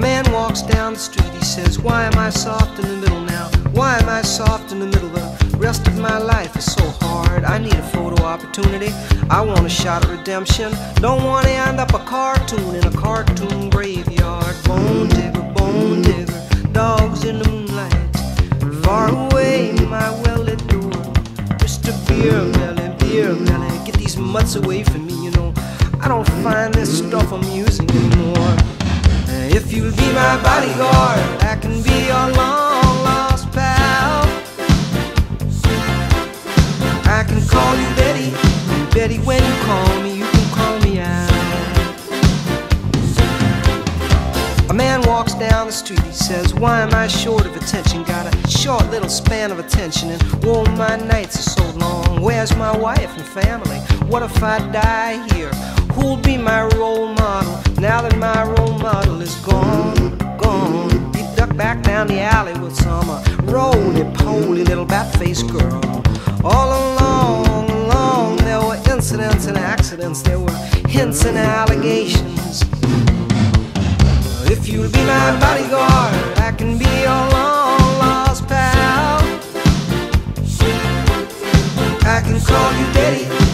man walks down the street, he says, why am I soft in the middle now? Why am I soft in the middle? The rest of my life is so hard. I need a photo opportunity. I want a shot at redemption. Don't want to end up a cartoon in a cartoon graveyard. Bone digger, dogs in the moonlight. Far away, my well-lit door. Mr. Beer Melly, get these mutts away from me, you know. I don't find this stuff amusing anymore. If you'll be my bodyguard, I can be your long-lost pal. I can call you Betty, and Betty, when you call me, you can call me out. A man walks down the street, he says, why am I short of attention? Got a short little span of attention, and whoa, my nights are so long. Where's my wife and family? What if I die here? Who'll be my role model now that my role model is gone? He ducked back down the alley with some roly-poly little bat-faced girl. All along, there were incidents and accidents, there were hints and allegations. If you'll be my bodyguard, I can be your long-lost pal. I can call you Betty.